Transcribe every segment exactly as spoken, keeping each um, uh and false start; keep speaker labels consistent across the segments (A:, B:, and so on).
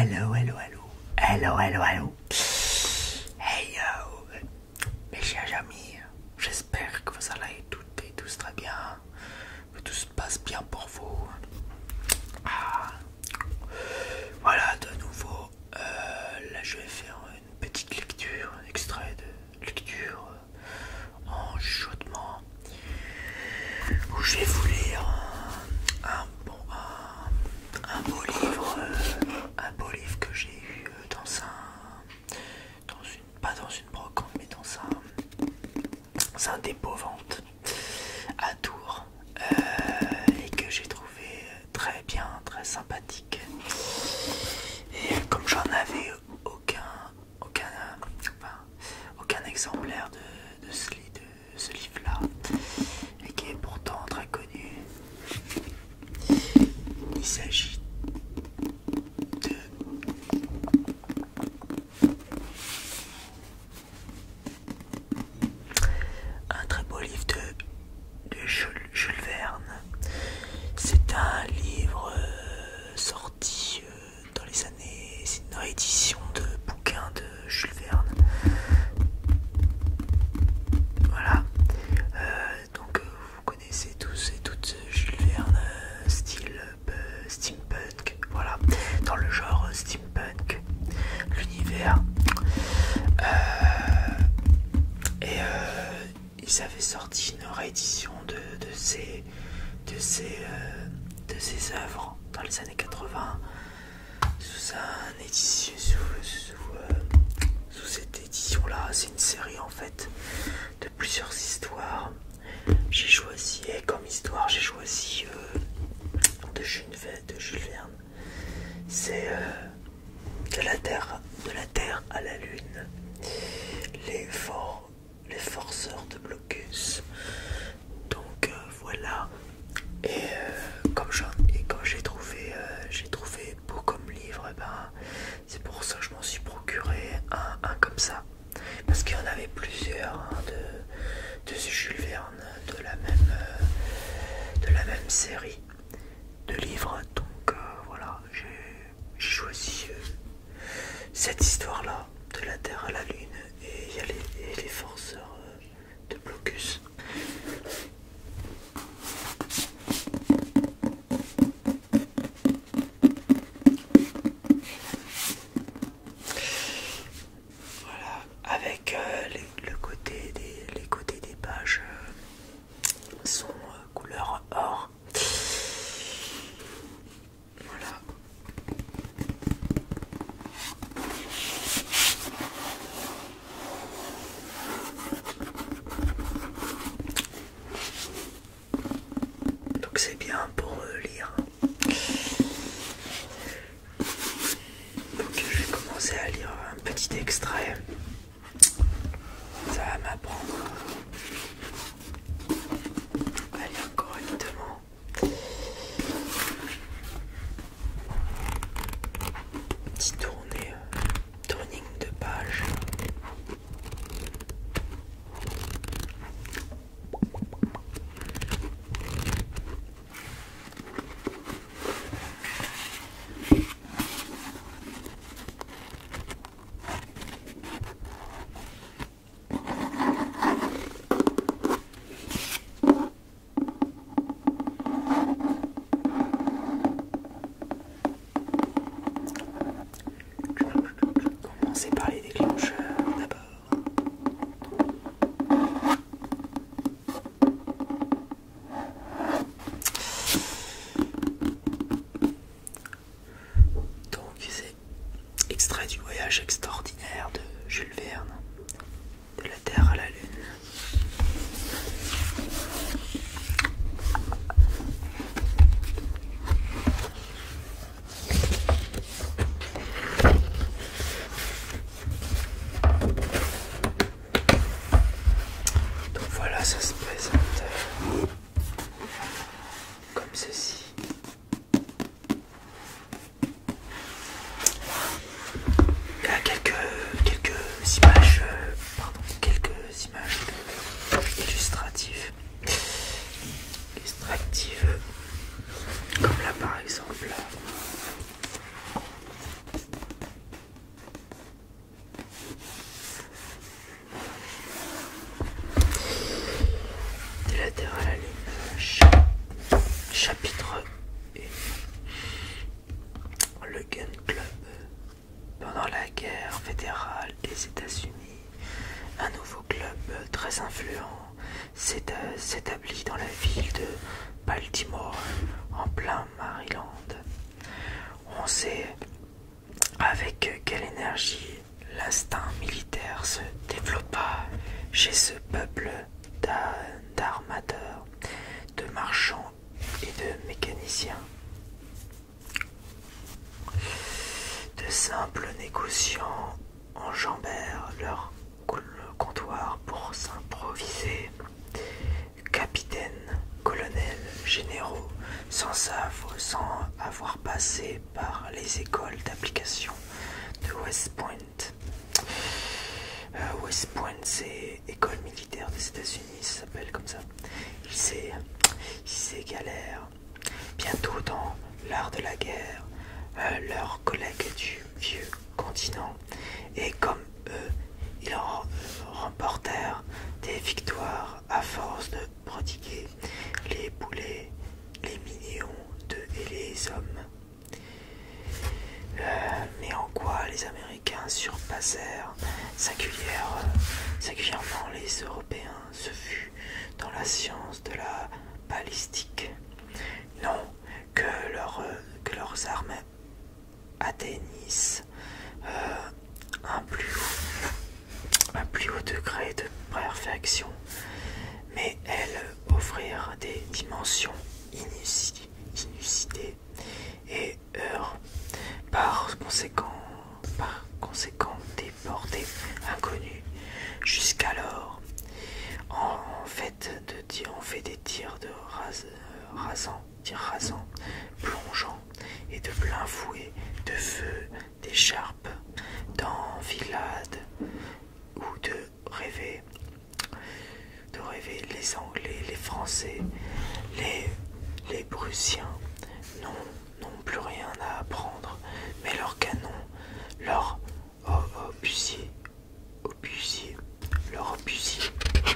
A: Hello, hello, hello. Hello, hello, hello. Hey yo. Mes chers amis, j'espère que vous allez toutes et tous très bien. Que tout se passe bien pour vous. Ah. Voilà, de nouveau, euh, là je vais faire une petite lecture, un extrait de lecture en chuchotement. Où je vais vous lire un, un bon, un, un beau livre, euh, un beau livre que j'ai eu euh, dans un, dans une, pas dans une brocante, mais dans un, dans un dépôt-vente à Tours, euh, et que j'ai trouvé très bien, très sympathique. Et comme j'en avais aucun, aucun, enfin, aucun exemplaire de, de ce, de ce livre-là, et qui est pourtant très connu, il s'agit de un très beau livre de, de Jules, Jules Verne. C'est un livre euh, sorti euh, dans les années, c'est une réédition de bouquins de Jules Verne. Voilà. Euh, donc euh, vous connaissez tous et toutes Jules Verne, euh, style euh, steampunk, voilà, dans le genre euh, steampunk, l'univers. Euh, et euh, ils avaient sorti une réédition de, de ces de ces euh, de ces œuvres dans les années quatre-vingts sous un édition sous, sous, euh, sous cette édition là. C'est une série en fait de plusieurs histoires. J'ai choisi, et comme histoire, j'ai choisi euh, de, Jules, de Jules Verne. C'est euh, de la Terre, de la Terre à la Lune, les forts, les forceurs de Blocus. Donc euh, voilà. Et euh, comme j'en, et comme j'ai trouvé, euh, j'ai trouvé beau comme livre, et ben c'est pour ça que je m'en suis procuré un, un comme ça. Parce qu'il y en avait plusieurs hein, de, de ce Jules Verne, de la même, euh, de la même série de livres. Donc euh, voilà, j'ai, j'ai choisi euh, cette histoire-là, de la Terre à la Lune, et il y a les, et les forceurs euh, de Blocus. Voilà, avec euh, les, le côté des, les côtés des pages euh, sont euh, couleur or. Voilà. très influent s'établit dans la ville de Baltimore, en plein Maryland. On sait avec quelle énergie l'instinct militaire se développa chez ce peuple d'armateurs, de marchands et de mécaniciens. De simples négociants enjambèrent leur comptoir pour s'improviser capitaines, colonels, généraux, sans savoir, sans avoir passé par les écoles d'application de West Point. Euh, West Point, c'est école militaire des États-Unis, ça s'appelle comme ça. Ils s'égalèrent bientôt dans l'art de la guerre, euh, leurs collègues du vieux continent, et comme eux, ils remportèrent des victoires à force de prodiguer les boulets, les millions de et les hommes. Euh, mais en quoi les Américains surpassèrent singulière, singulièrement les Européens, ce fut dans la science de la balistique. Non, que, leur, que leurs armes atteignissent euh, un, plus haut, un plus haut degré de perfection, mais elles offrirent des dimensions inusitées et heurent par conséquent, par conséquent des portées inconnues jusqu'alors. En fait, de tir, on fait des tirs de ras, rasants, tirs rasants, plongeants et de plein fouet, de feu, d'écharpe, d'enfilade ou de rêver, de rêver les Anglais, les Français, les, les Prussiens n'ont n'ont plus rien à apprendre, mais leurs canons, leurs obusiers, obusiers, leurs obusiers.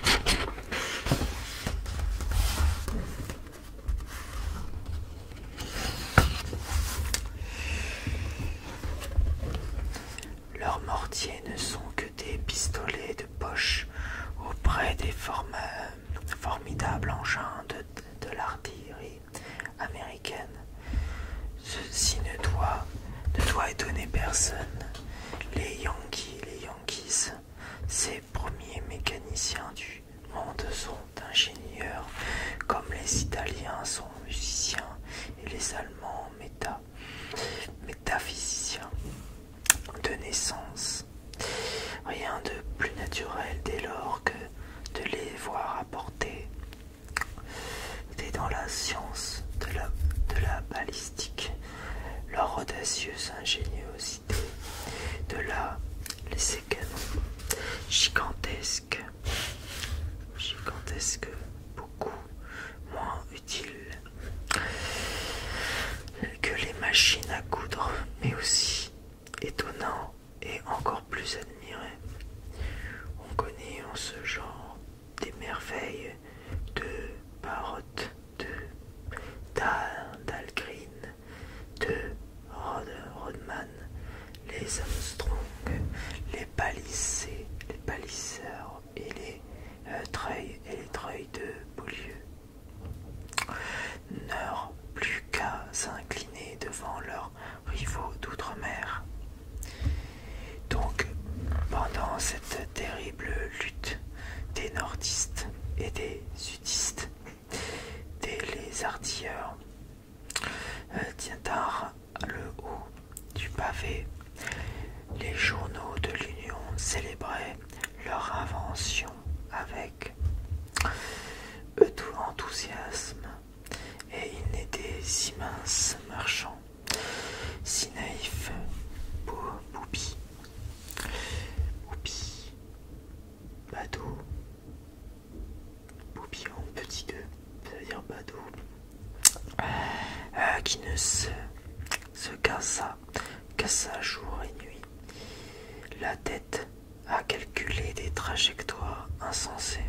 A: Leurs mortiers ne sont que des pistolets de poche auprès des formes, formidables engins de, de l'artillerie américaine. Ceci ne doit, ne doit étonner personne. Les Yankees, les Yankees, ces premiers mécaniciens du monde sont ingénieurs, comme les Italiens sont musiciens et les Allemands méta, métaphysiciens de naissance. Rien de plus naturel dès lors que de les voir apporter dans la science de la, de la balistique leur audacieuse ingéniosité, de là les canons gigantesques, gigantesques, beaucoup moins utiles que les machines à coudre, mais aussi étonnants et encore plus admirés. On connaît en ce genre des merveilles de Parrott, de Dahlgren, de Rod, Rodman, les Armstrong, les Palissés, les Palisseurs et les euh, Treuil et les Treuil de Beaulieu n'eurent plus qu'à s'incliner devant leurs rivaux d'outre-mer. Donc, pendant cette terrible lutte des nordistes et des sudistes, des les artilleurs euh, tinrent le haut du pavé. Les journaux de l'Union célébraient leur invention avec enthousiasme, et ils n'étaient si minces marchands, si naïfs, boubi, boubi, badaud, boubi en petit deux, ça veut dire badaud, euh, qui ne se, se cassa, cassa jour et nuit, la tête à calculer des trajectoires insensées.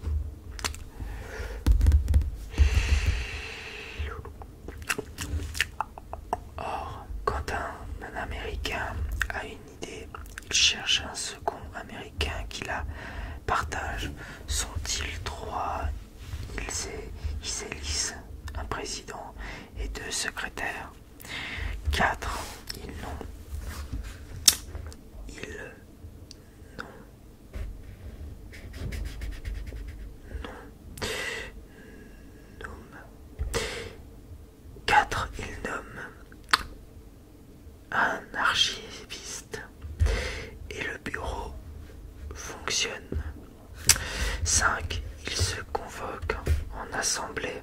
A: Or, quand un, un Américain a une idée, il cherche un second Américain qui la partage. personnages sont-ils droits? Ils, é ils élisent un président et deux secrétaires. quatre. Ils n'ont Ils n'ont non nomment quatre. Ils nomment un archiviste et le bureau fonctionne. cinq. Ils se convoquent en assemblée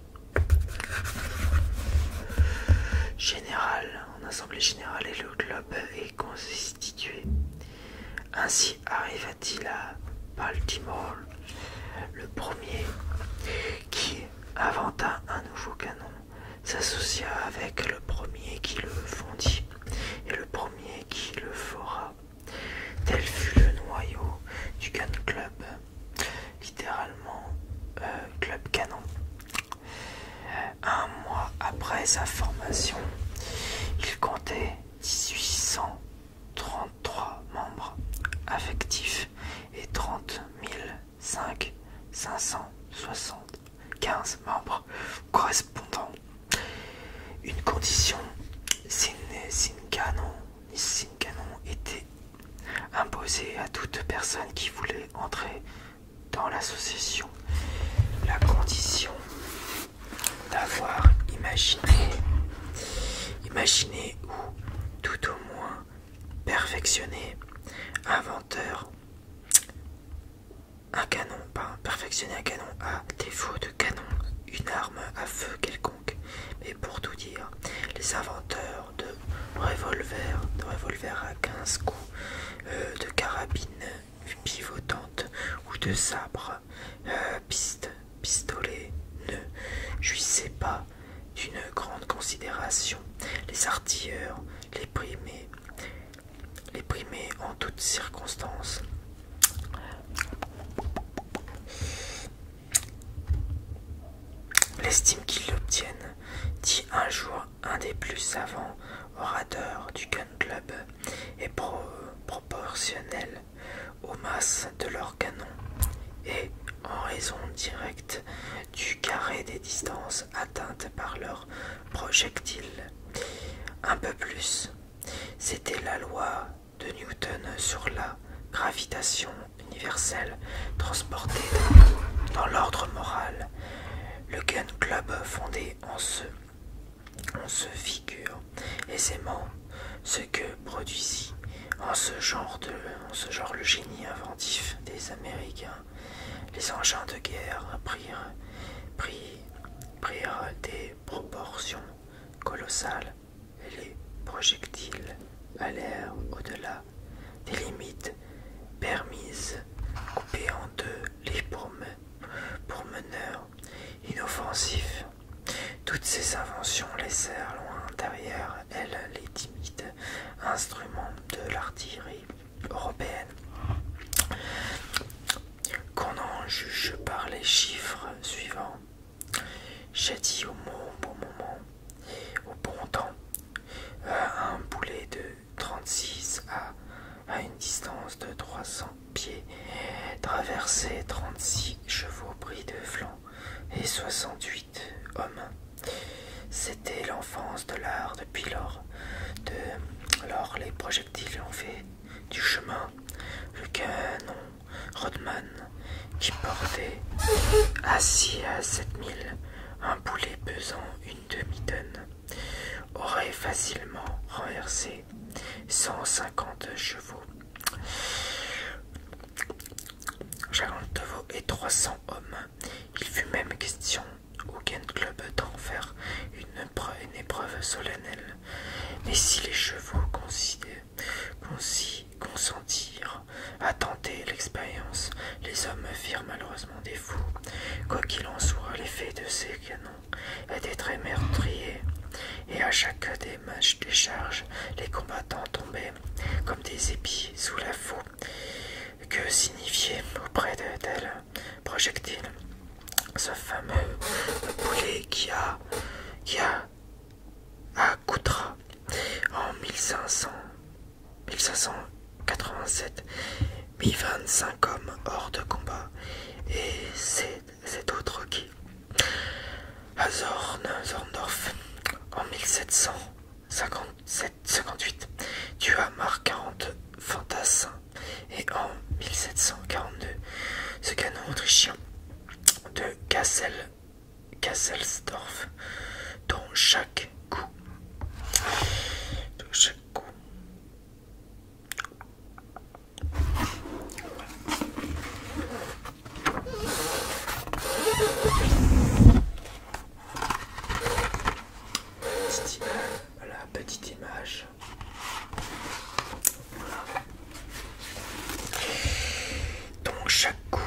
A: générale, en assemblée générale et le club est constitué. Ainsi arriva-t-il à Baltimore, le premier qui inventa un nouveau canon s'associa avec le premier qui le fondit et le premier qui le fora. Tel fut le noyau du Gun Club, littéralement euh, Club Canon. Un mois après sa formation, il comptait dix-huit cent trente-trois membres affectifs et trente mille cinq cent soixante-quinze membres correspondants. Une condition sine canon était imposée à toute personne qui voulait entrer dans l'association. La condition d'avoir imaginé, imaginé ou tout au moins perfectionné, inventeur, un canon, pas perfectionner un canon à défaut de canon, une arme à feu quelconque. Mais pour tout dire, les inventeurs de revolvers, de revolvers à quinze coups, euh, de carabines pivotantes ou de sabres, euh, piste, pistolets, ne jouissaient pas d'une grande considération. Les artilleurs les primaient, les primaient en toutes circonstances. L'estime qu'ils obtiennent, dit un jour un des plus savants orateurs du Gun Club, est pro proportionnelle aux masses de leurs canons et en raison directe du carré des distances atteintes par leurs projectiles. Un peu plus, c'était la loi de Newton sur la gravitation universelle transportée dans, dans l'ordre moral. Le Gun Club fondé en ce, on se figure aisément ce que produisit en ce genre de, en ce genre le génie inventif des Américains. Les engins de guerre prirent, prirent, prirent des proportions colossales et les projectiles allèrent au-delà des limites permises, coupés en deux les pourmeneurs inoffensifs. Toutes ces inventions laissèrent loin derrière elles les timides instruments de l'artillerie européenne. Qu'on en juge par les chiffres suivants. J'ai dit au bon moment, au bon temps, euh, un boulet de trente-six à, à une distance de trois cents pieds, traversait trente-six chevaux pris de flanc et soixante-huit hommes. C'était l'enfance de l'art depuis lors. De lors, les projectiles ont fait du chemin. Le canon Rodman, qui portait assis à sept mille, un boulet pesant une demi-tonne, aurait facilement renversé cent cinquante chevaux, cinquante chevaux et trois cents hommes. Il fut même question au Gun Club d'en faire une, une épreuve solennelle. Mais si les chevaux consentirent à tenter l'expérience, les hommes firent malheureusement défaut. Quoi qu'il en soit, l'effet de ces canons était très meurtrier, et à chaque décharge, les combattants tombaient comme des épis sous la faux. Que signifiait auprès de tels projectiles ce fameux boulet qui a, qui a à Coutras en mille cinq cents, mille cinq cent quatre-vingt-sept mit vingt-cinq hommes hors de combat ce canon autrichien de Kassel, Kasselsdorf, dont chaque coup, dont chaque coup petite, voilà, petite image. Voilà. Donc chaque coup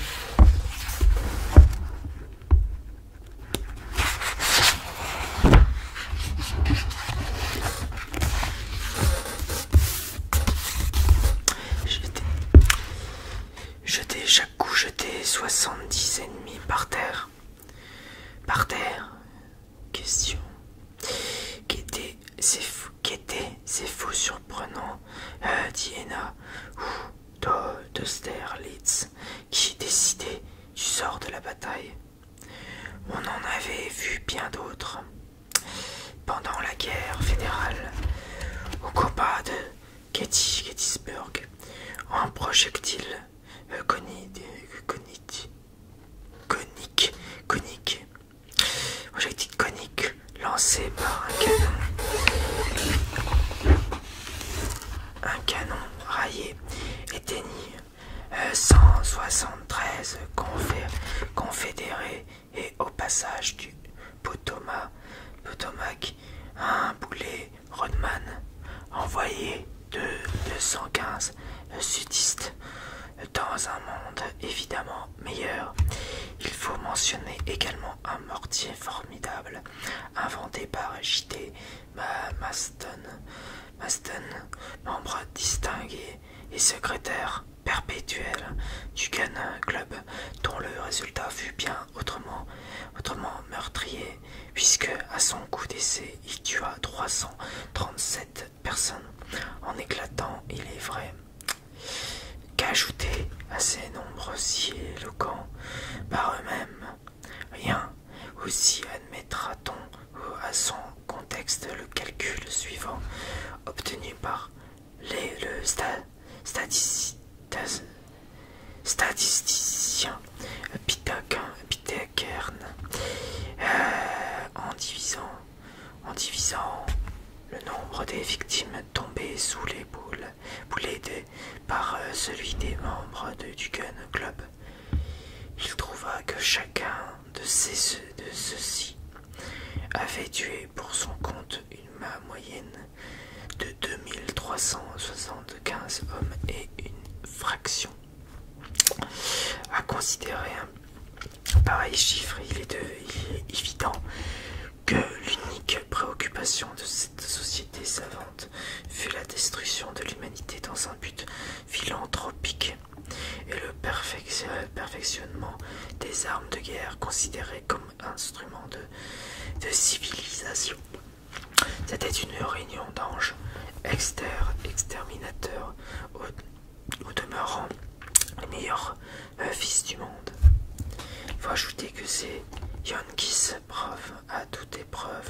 A: jeter, chaque coup jeter soixante-dix ennemis par terre. Par terre. Question. Qu'était ces fous, qu'étaient ces fous surprenants euh, d'Iéna ou d'Austerlitz qui décidaient du sort de la bataille? On en avait vu bien d'autres. Pendant la guerre fédérale, au combat de Getty, Gettysburg, un projectile euh, conique, conique, conique, conique, projectile conique lancé par un canon, un canon raillé éteignit euh, cent soixante-treize confé confédérés et au passage du Potomac, Potomac un boulet Rodman envoyé de deux cent quinze sudistes dans un monde évidemment meilleur. Il faut mentionner également un mortier formidable inventé par J T Maston, Maston, membre distingué et secrétaire perpétuel du Gun Club, dont le résultat fut bien autrement, autrement meurtrier, puisque à son coup d'essai il tua trois cent trente-sept personnes, en éclatant, il est vrai, qu'ajouter à ces nombres si éloquents par eux-mêmes, rien aussi admettra-t-on à son contexte le calcul suivant, obtenu par les, le sta, statisticien statisticien Pitcairn euh, en divisant en divisant le nombre des victimes tombées sous les boules, boulets de, par euh, celui des membres de, du Gun Club. Il trouva que chacun de, ces, de ceux-ci avait tué pour son compte une moyenne de deux mille trois cent soixante-quinze hommes et une fraction. À considérer un pareil chiffre, il est, de, il est évident que l'unique préoccupation de cette société savante fut la destruction de l'humanité dans un but philanthropique et le perfectionnement des armes de guerre considérées comme instruments de, de civilisation. C'était une réunion d'anges exter, exterminateurs au, au demeurant les meilleurs euh, fils du monde. Il faut ajouter que ces Yankees braves à toute épreuve,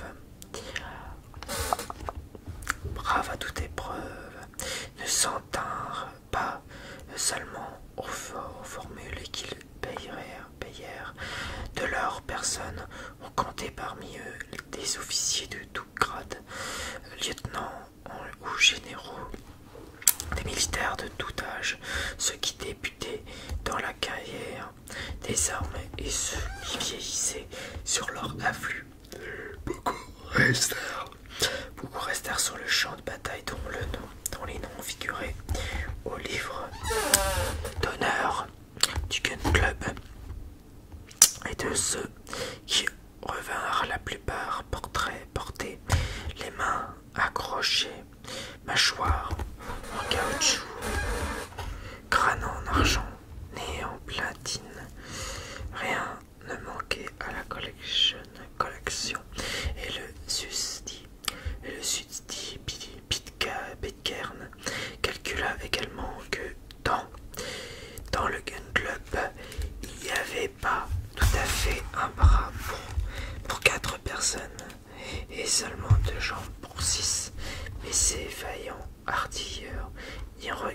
A: braves à toute épreuve, ne s'en tinrent pas seulement aux, aux formules qu'ils payèrent, payèrent de leur personne. On comptait parmi eux des officiers de tout grade, lieutenants ou généraux, des militaires de tout âge, ceux qui débutaient dans la carrière des armes et ceux qui vieillissaient sur leur afflux. Beaucoup restèrent, beaucoup restèrent sur le champ de bataille dont, le nom, dont les noms figuraient au livre d'honneur du Gun Club, et de ceux qui revinrent la plupart portraits portés, les mains accrochées, mâchoires en caoutchouc, crâne en argent, nez en platine. Rien ne manquait à la collection, collection. et le susdit, et le susdit Pitcairn calcula également que dans, dans le Gun Club, il n'y avait pas tout à fait un bras pour, pour quatre personnes et seulement deux jambes pour six, mais ces vaillants artilleurs n'y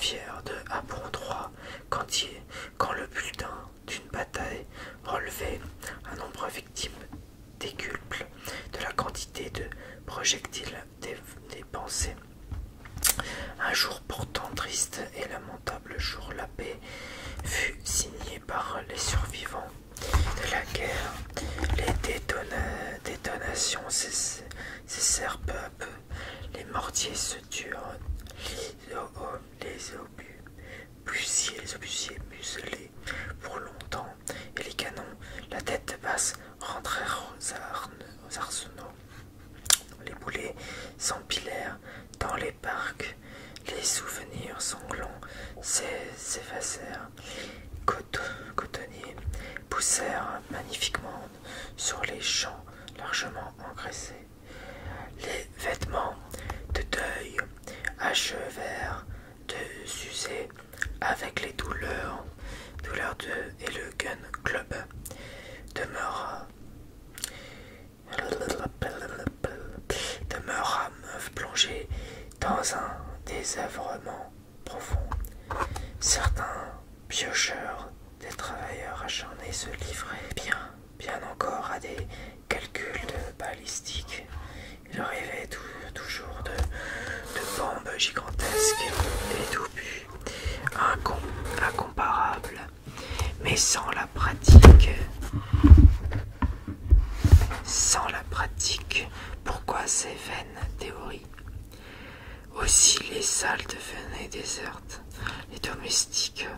A: fier de un bon droit quand, il, quand le bulletin d'une bataille relevait un nombre victime décuple de la quantité de projectiles dépensés. Un jour pourtant triste et lamentable jour, la paix fut signée par les survivants de la guerre. Les détona détonations cessèrent peu à peu, les mortiers se turent, les, les obus, busiers, les obusiers muselés pour longtemps, et les canons, la tête basse, rentrèrent aux, aux arsenaux. Les boulets s'empilèrent dans les parcs, les souvenirs sanglants s'effacèrent, les cotonniers poussèrent magnifiquement sur les champs largement engraissés. Les vêtements de deuil achevèrent de s'user avec les douleurs, douleurs de, et le Gun Club demeura demeura plongé dans un désœuvrement profond. Certains piocheurs, des travailleurs acharnés, se livraient bien, bien encore à des calculs de balistique. Ils rêvaient tout, toujours de, de bombes gigantesques et d'obus incom incomparables, mais sans la pratique. Sans la pratique, pourquoi ces vaines théories? Aussi les salles devenaient désertes, les domestiques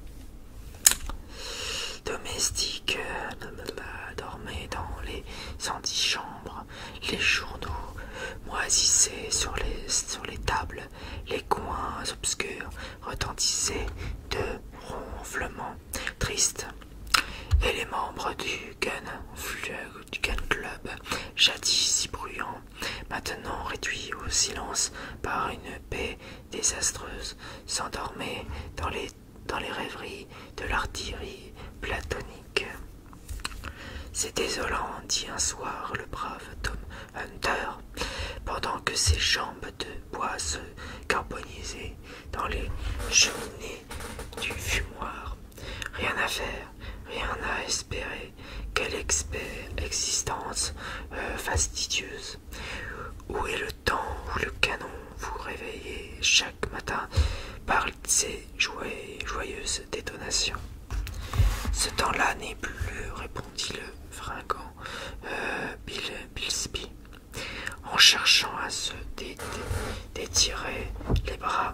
A: domestiques dormaient dans les antichambres, les journaux moisissaient sur les, sur les tables, les coins obscurs retentissaient de ronflements tristes, et les membres du gun, du gun club, jadis si bruyants, maintenant réduits au silence par une paix désastreuse, s'endormaient dans les, dans les rêveries de l'artillerie platonique. C'est désolant, dit un soir le brave Tom Hunter, pendant que ses jambes de bois se carbonisaient dans les cheminées du fumoir. Rien à faire, rien à espérer, quelle existence euh, fastidieuse. Où est le temps où le canon vous réveillait chaque matin par ses joyeuses détonations? Ce temps-là n'est plus, répondit le fringant euh, Bill, Billsby, en cherchant à se dé, dé, détirer les bras.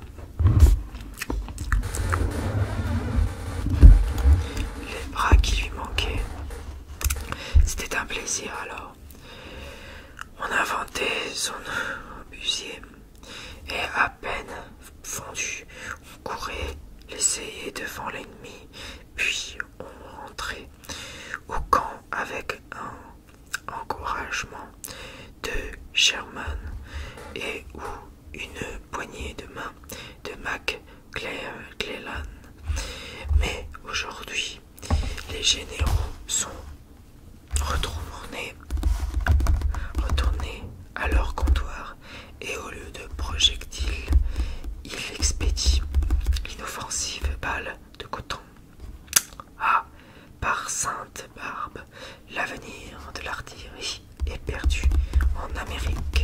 A: Les bras qui lui manquaient. C'était un plaisir alors. On inventait son obusier, et à peine fondu, on courait l'essayer devant l'ennemi, puis on rentrait au camp avec un encouragement de Sherman et ou une poignée de main de McClellan. Mais aujourd'hui, les généraux sont retournés, retournés à leur comptoir et au lieu de projectiles, ils expédient l'inoffensive balle de coton. Ah, par sainte barbe, l'avenir de l'artillerie est perdu en Amérique.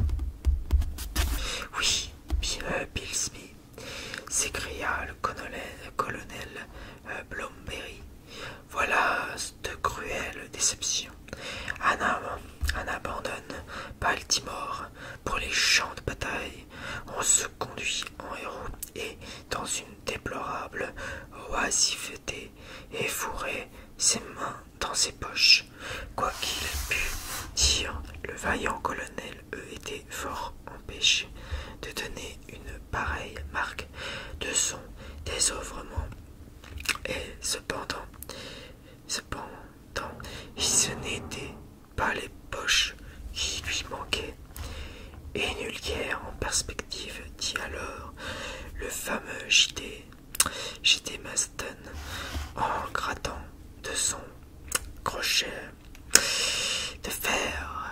A: Oui, Billsby, s'écria le colonel, colonel euh, Blomberry. Voilà de cruelles déceptions. Anna, Anna abandonne Baltimore pour les champs de bataille. On se conduit en héros et, dans une déplorable oisiveté, et fourrait ses mains dans ses poches. Quoi qu'il ait pu dire, le vaillant colonel eût été fort empêché de donner une pareille marque de son désœuvrement. Et cependant, cependant, ce n'était pas les poches qui lui manquaient. Et nulle guerre en perspective, dit alors le fameux J D, J D Maston, en grattant de son crochet de fer,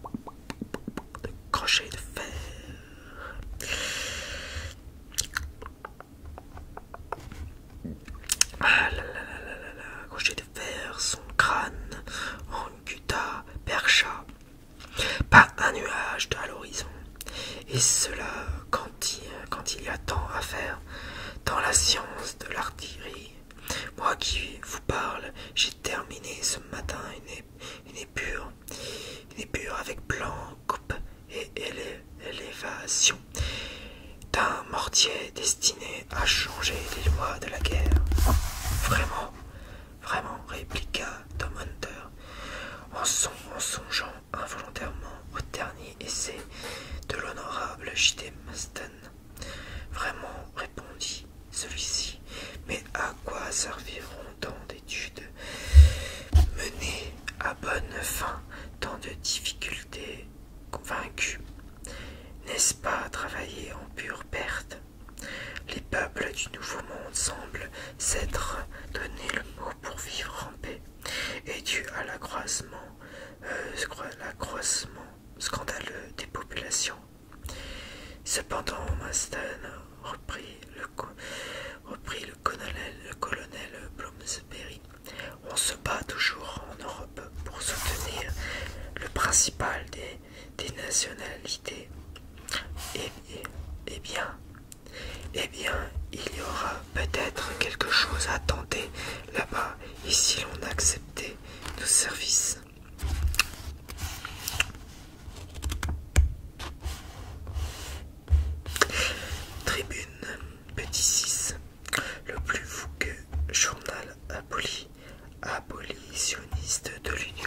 A: de crochet de fer. quand il y a tant à faire dans la science de l'artillerie. Moi qui vous parle, j'ai terminé ce matin une, une épure, une épure avec plan, coupe et élé, élévation d'un mortier destiné à changer les lois de la guerre. Vraiment, vraiment, répliqua Tom Hunter, en, son, en songeant involontairement au dernier essai de l'honorable J T Maston. Vraiment, répondit celui-ci, mais à quoi serviront tant d'études menées à bonne fin, tant de difficultés convaincues? N'est-ce pas travailler en pure perte? Les peuples du Nouveau Monde semblent s'être donné le mot pour vivre en paix, et dû à l'accroissement, euh, l'accroissement scandaleux des populations. Cependant, Maston reprit le, reprit le colonel, le colonel Bloomsbury, on se bat toujours en Europe pour soutenir le principal des, des nationalités. Et, et, et bien, eh bien, il y aura peut-être quelque chose à tenter là-bas, et si l'on acceptait nos services. Tribune, petit six, le plus fougueux journal aboli, abolitionniste de l'Union.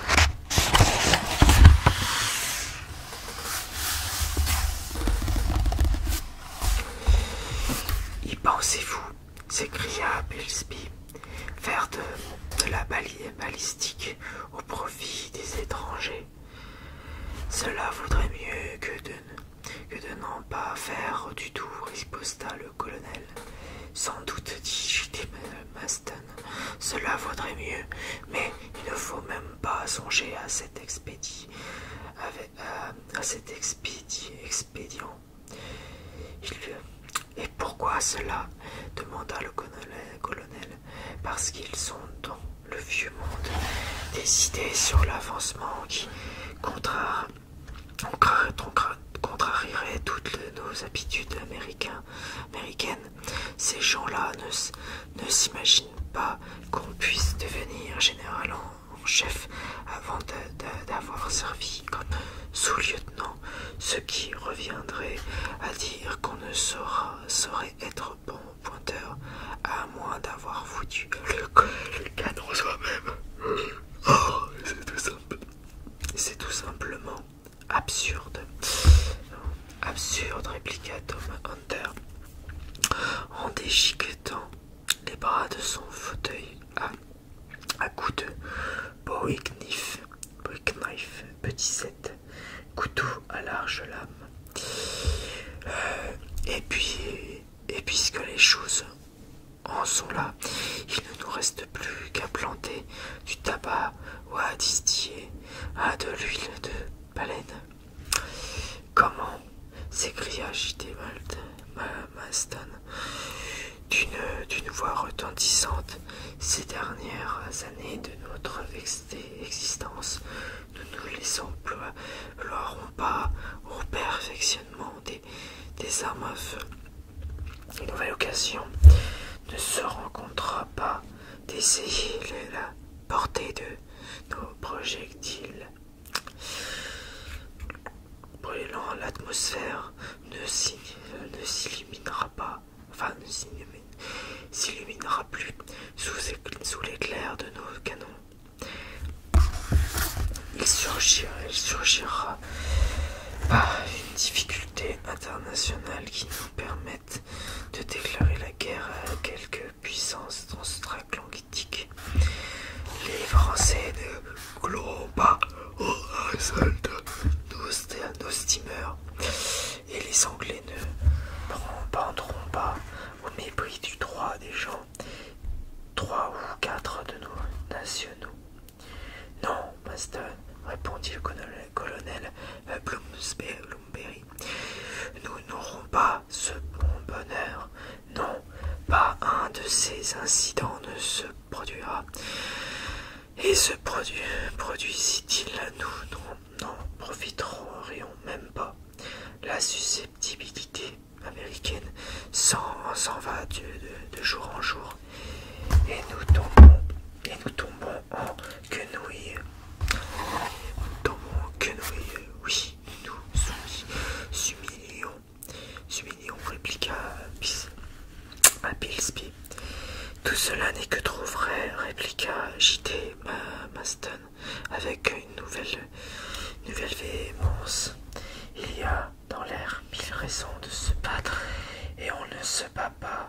A: Y pensez-vous? S'écria Bilsby, faire de, de la balistique au profit des étrangers. Cela vaudrait mieux que de, que de n'en pas faire du tout, riposta le colonel. Sans doute, dit J T Maston, cela vaudrait mieux, mais il ne faut même pas songer à cet expédient. Avec, à, à cet expédient. expédient. Il, et pourquoi cela? Demanda le colonel. colonel. Parce qu'ils sont dans le vieux monde des idées sur l'avancement qui contra, contra, contra, contrarierait toutes nos habitudes américaines. américaines. Ces gens-là ne, ne s'imaginent pas qu'on puisse devenir général en, en chef avant d'avoir servi comme sous-lieutenant, ce qui reviendrait à dire qu'on ne saura, saurait être bon pointeur à moins d'avoir foutu le, le canon soi-même. Oh, c'est tout simple. C'est tout simplement absurde. Absurde, répliqua Tom Hunter, en déchiquetant les bras de son fauteuil à, à coups de bowie knife, bowie knife, petit sept, couteau à large lame. Euh, et puis, et puisque les choses en sont là, il ne nous reste plus qu'à planter du tabac ou à distiller à de l'huile de baleine. Comment? S'écria J T Maston d'une d'une voix retentissante. Ces dernières années de notre existence, nous ne les emploierons pas au perfectionnement des, des armes à feu. Une nouvelle occasion ne se rencontrera pas d'essayer la portée de nos projectiles. Brûlant l'atmosphère ne s'illuminera pas, enfin ne s'illuminera plus sous, sous l'éclair de nos canons. Il surgira, il surgira pas une difficulté internationale qui nous permette de déclarer la guerre à quelques puissances transatlantiques. Les Français ne cloueront pas aux soldats nos, nos steamers, et les Anglais ne prendront pas au mépris du droit des gens trois ou quatre de nos nationaux. Non, Maston, répondit le colonel, colonel Bloomsbury, nous n'aurons pas ce bon bonheur. Non, pas un de ces incidents ne se produira. Et ce produit, produisit-il, nous n'en profiterons même pas. La susceptibilité américaine s'en va de, de, de jour en jour. Et nous tombons, et nous tombons en quenouille. Nous tombons en quenouille, oui, nous humilions, humilions, répliqua à Billsby. Tout cela n'est que trop vrai, répliqua J T Maston avec une nouvelle, nouvelle véhémence. Il y a dans l'air mille raisons de se battre et on ne se bat pas.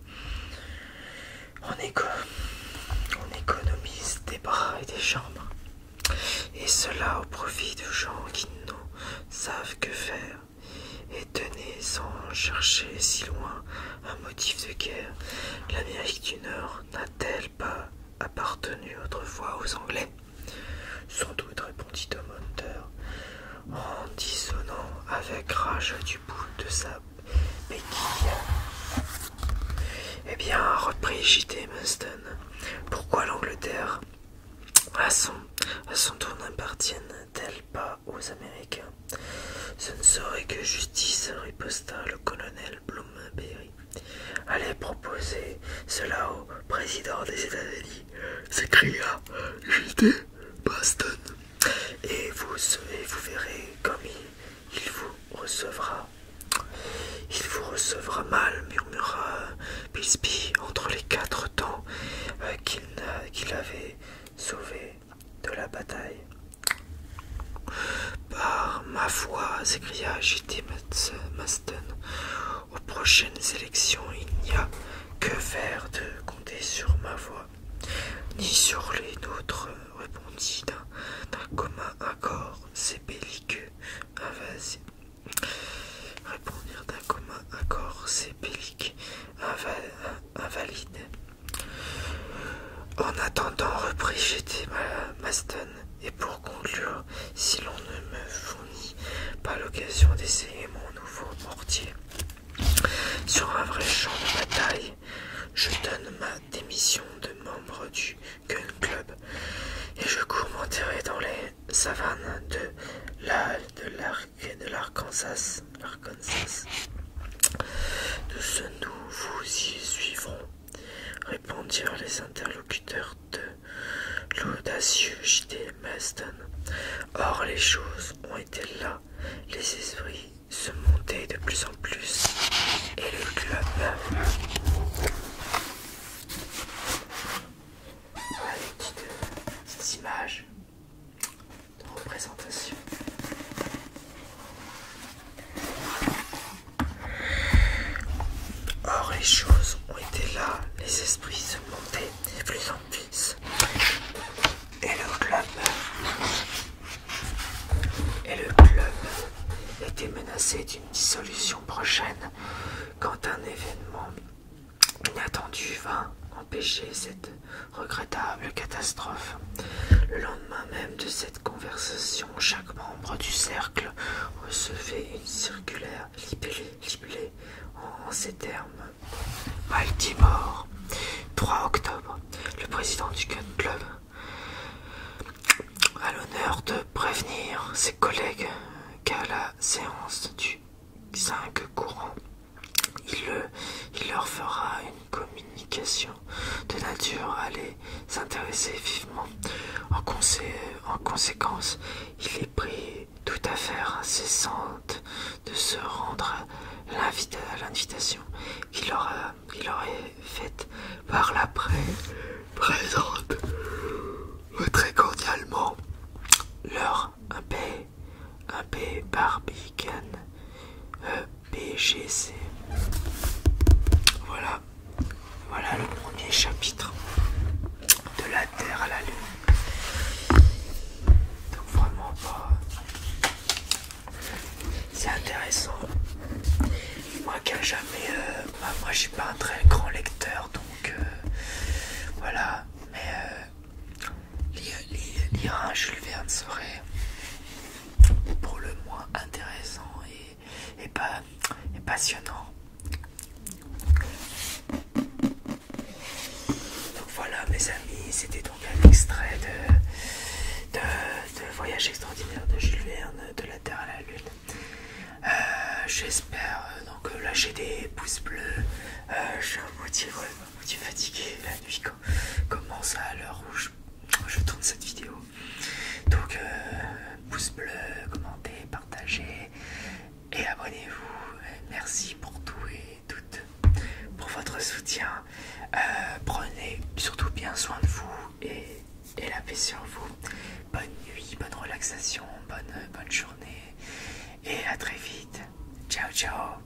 A: On, éco on économise des bras et des jambes. Et cela au profit de gens qui ne savent que faire. Et tenez, sans chercher si loin un motif de guerre, l'Amérique du Nord n'a-t-elle pas appartenu autrefois aux Anglais? Sans doute, répondit Tom Hunter, en dissonnant avec rage du bout de sa béquille. Eh bien, reprit J T Maston, pourquoi l'Angleterre, à son, à son tour, n'appartienne-t-elle pas aux Américains? Ce ne serait que justice, riposta le colonel Bloomsbury. Allez proposer cela au président des États-Unis, s'écria J T Maston, et vous, et vous verrez comme il, il vous recevra. Il vous recevra mal, murmura Billsby entre les quatre temps euh, qu'il qu'il avait sauvé de la bataille. Par ma foi, s'écria J T Maston, aux prochaines élections, il n'y a que faire de compter sur ma voix, ni sur les nôtres, répondit d'un commun accord ces belliqueux invasés. Répondirent d'un commun accord ces belliques invalides. En attendant, reprit J T Maston, et pour conclure, si l'on ne me fournit pas l'occasion d'essayer mon nouveau mortier sur un vrai champ de bataille, je donne ma démission de membre du Gun Club et je cours m'enterrer dans les savanes de la de l'Arkansas. l'Arkansas. Tous nous vous y suivrons, répondirent les interlocuteurs de l'audacieux J T Maston. Or les choses ont été là, les esprits se montaient de plus en plus, et le club, avec de, cette image de représentation, or les choses ont été là, les esprits se montaient de plus en plus, et le club, et le club était menacé d'une dissolution prochaine quand un événement inattendu vint empêcher cette regrettable catastrophe. Le lendemain même de cette conversation, chaque membre du cercle recevait une circulaire libellée en ces termes. Baltimore, trois octobre, le président du Gun Club a l'honneur de prévenir ses collègues qu'à la séance du cinq courant, il, il leur fera une communication de nature à les intéresser vivement. En, consé, en conséquence, il est pris toute affaire incessante de se rendre à l'invitation qu'il leur, leur est faite par la présente très cordialement leur un P, un P Barbican E B G C. Voilà, voilà le premier chapitre de la Terre à la Lune. Donc vraiment pas, c'est intéressant. Moi qui a jamais, euh, bah, moi je suis pas un très grand lecteur, donc euh, voilà, mais euh, lire, lire, lire un Jules Verne serait pour le moins intéressant et, et, pas, et passionnant. Donc voilà mes amis, c'était donc un extrait de, de, de Voyage extraordinaire de Jules Verne, de la Terre à la Lune. Euh, J'espère donc lâcher des pouces bleus. Euh, je suis à moitié, ouais, à moitié fatigué. La nuit quand, commence à l'heure où je, je tourne cette vidéo. Donc, euh, pouce bleu, commentez, partagez et abonnez-vous. Merci pour tout et tout, pour votre soutien. Euh, prenez surtout bien soin de vous et, et la paix sur vous. Bonne nuit, bonne relaxation, bonne, bonne journée et à très vite. Ciao, ciao.